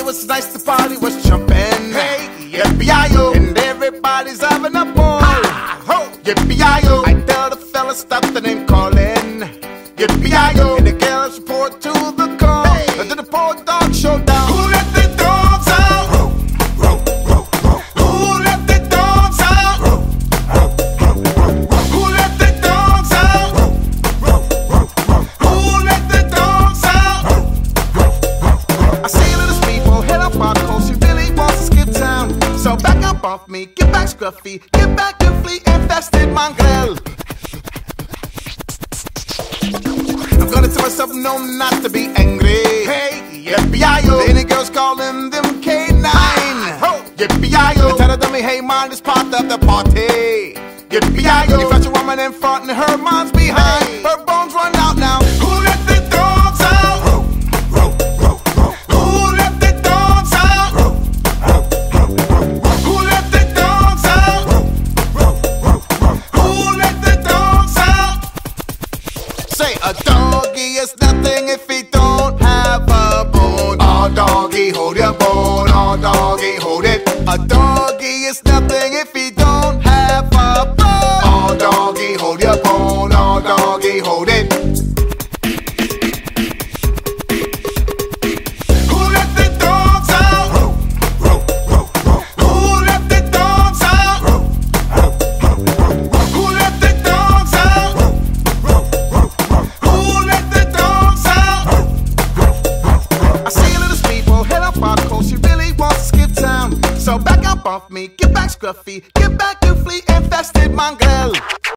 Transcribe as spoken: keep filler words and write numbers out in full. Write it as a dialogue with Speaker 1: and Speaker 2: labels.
Speaker 1: it was nice, the party was jumping. Hey, yippee-yi-yo, and everybody's having a ball. Ho, yippee-yi-yo, I tell the fellas stop the name calling. Yippee-yi-yo, and the girls report to the call. Hey, to the poor dog showdown. Who let the dogs out? Row, row, row, row. Who let the dogs out? Row, row, row, row. Who let the dogs out? Row, row, row, row. Who let the dogs out? Row, row, row, row. I see little people head up our coast. She really wants to skip town. So back up off me, get back scruffy, get back to flea infested mongrel. I'm gonna tell myself no, not to be angry. Hey, yippee-yi-yo, any girls calling them K nine. Ho, yippee-yi-yo, tell the dummy, hey man, it's part of the party. Yippee-yi-yo, you got your woman in front and her mom's behind. Her bones run out now. Who let the dogs out? Row, row, row, row. Who let the dogs out? Row, row, row, row. Who let the dogs out? Row, row, row, row. Who let the dogs out? Say a doggy is nothing if he don't have a bone. Oh doggy, hold your bone. Oh doggy, hold it. A doggy is nothing if he don't have a bone. Oh doggy, hold your bone. Oh doggy, hold it. Who let the dogs out? Row, row, row, row. Who let the dogs out? Row, row, row, row. Who let the dogs out? Row, row, row, row. Who let the dogs out? Row, row, row, row. I see little people head up our coast. She really wants to skip town. So back up off me, get back scruffy, get back to flea infested mongrel.